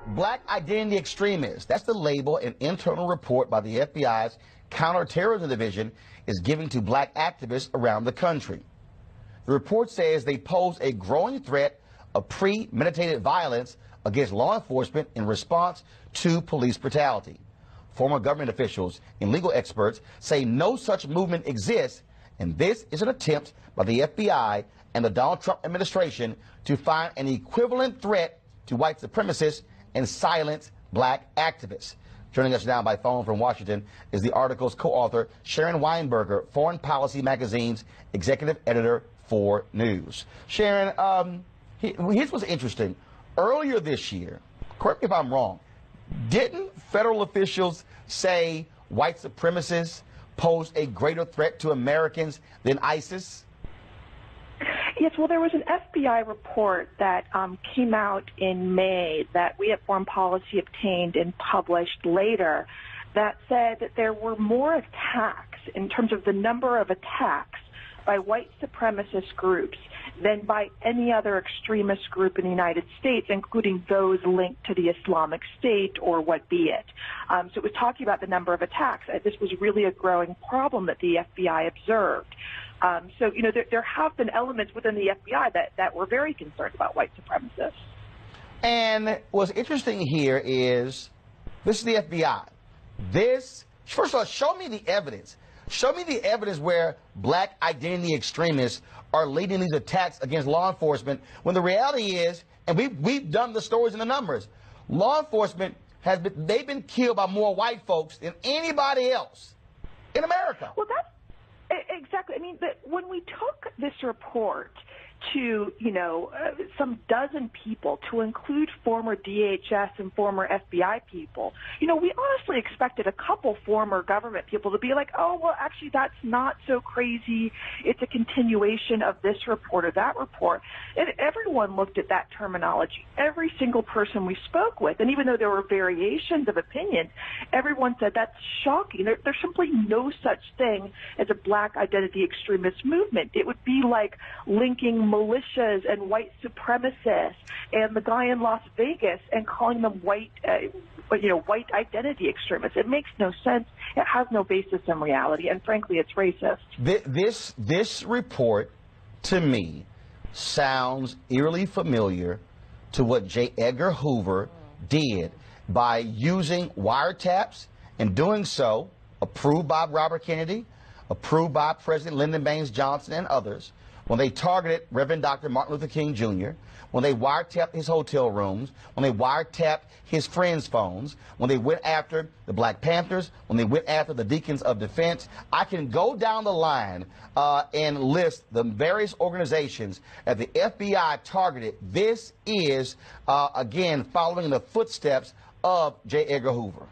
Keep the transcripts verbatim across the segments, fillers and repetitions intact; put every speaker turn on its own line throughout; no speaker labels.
Black identity extremists. That's the label an internal report by the F B I's Counterterrorism Division is giving to black activists around the country. The report says they pose a growing threat of premeditated violence against law enforcement in response to police brutality. Former government officials and legal experts say no such movement exists, and this is an attempt by the F B I and the Donald Trump administration to find an equivalent threat to white supremacists and silence black activists. Joining us now by phone from Washington is the article's co-author, Sharon Weinberger, Foreign Policy Magazine's executive editor for News. Sharon, um, here's what's interesting. Earlier this year, correct me if I'm wrong, didn't federal officials say white supremacists pose a greater threat to Americans than ISIS?
Yes, well, there was an F B I report that um, came out in May that we at Foreign Policy obtained and published later that said that there were more attacks in terms of the number of attacks by white supremacist groups than by any other extremist group in the United States, including those linked to the Islamic State or what be it. Um, so it was talking about the number of attacks. This was really a growing problem that the F B I observed. Um, so, you know, there, there have been elements within the F B I that, that were very concerned about white supremacists.
And what's interesting here is this is the F B I. This, first of all, show me the evidence. Show me the evidence where black identity extremists are leading these attacks against law enforcement when the reality is, and we've, we've done the stories and the numbers, law enforcement has been, they've been killed by more white folks than anybody else in America.
Well, that's exactly. I mean, the, when we took this report to, you know, uh, some dozen people, to include former D H S and former F B I people, you know, we honestly expected a couple former government people to be like, oh, well, actually, that's not so crazy. It's a continuation of this report or that report. And everyone looked at that terminology. Every single person we spoke with, and even though there were variations of opinion, everyone said that's shocking. There, there's simply no such thing as a black identity extremist movement. It would be like linking militias and white supremacists and the guy in Las Vegas and calling them white, uh, you know, white identity extremists. It makes no sense. It has no basis in reality, and frankly, it's racist.
This this report, to me, sounds eerily familiar to what J. Edgar Hoover did by using wiretaps and doing so, approved by Robert Kennedy, approved by President Lyndon Baines Johnson and others, when they targeted Reverend Doctor Martin Luther King Junior, when they wiretapped his hotel rooms, when they wiretapped his friends' phones, when they went after the Black Panthers, when they went after the Deacons of Defense. I can go down the line uh, and list the various organizations that the F B I targeted. This is, uh, again, following the footsteps of J. Edgar Hoover.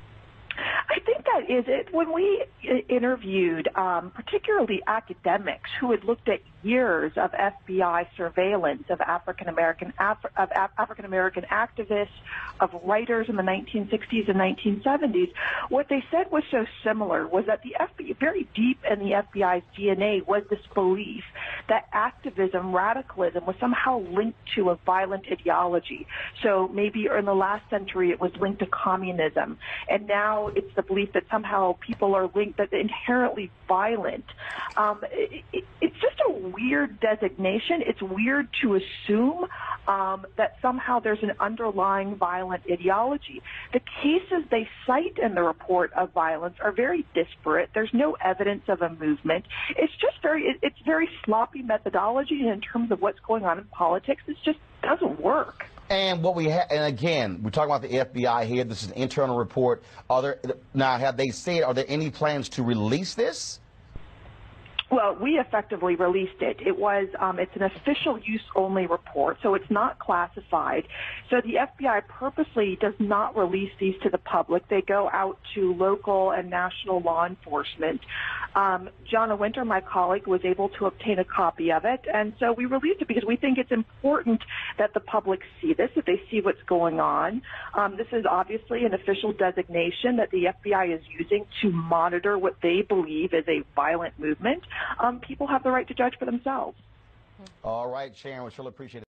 I think that is it. When we interviewed um, particularly academics who had looked at years of F B I surveillance of African American Af of Af African American activists, of writers in the nineteen sixties and nineteen seventies, what they said was so similar was that the F B I, very deep in the F B I's D N A, was this belief that activism, radicalism, was somehow linked to a violent ideology. So maybe in the last century it was linked to communism, and now it's the belief that somehow people are linked, that they're inherently violent. Um, it, it, it's just a weird designation. It's weird to assume um, that somehow there's an underlying violent ideology. The cases they cite in the report of violence are very disparate. There's no evidence of a movement. It's just very, it, it's very sloppy methodology, and in terms of what's going on in politics, it just doesn't work.
And what we have, and again, we're talking about the F B I here. This is an internal report. Are there, now, have they said, are there any plans to release this?
Well, we effectively released it. It was, um, it's an official use only report, so it's not classified. So the F B I purposely does not release these to the public. They go out to local and national law enforcement. Um, Jonna Winter, my colleague, was able to obtain a copy of it, and so we released it because we think it's important that the public see this, that they see what's going on. Um, this is obviously an official designation that the F B I is using to monitor what they believe is a violent movement. Um, people have the right to judge for themselves.
All right, Sharon, we sure appreciate it.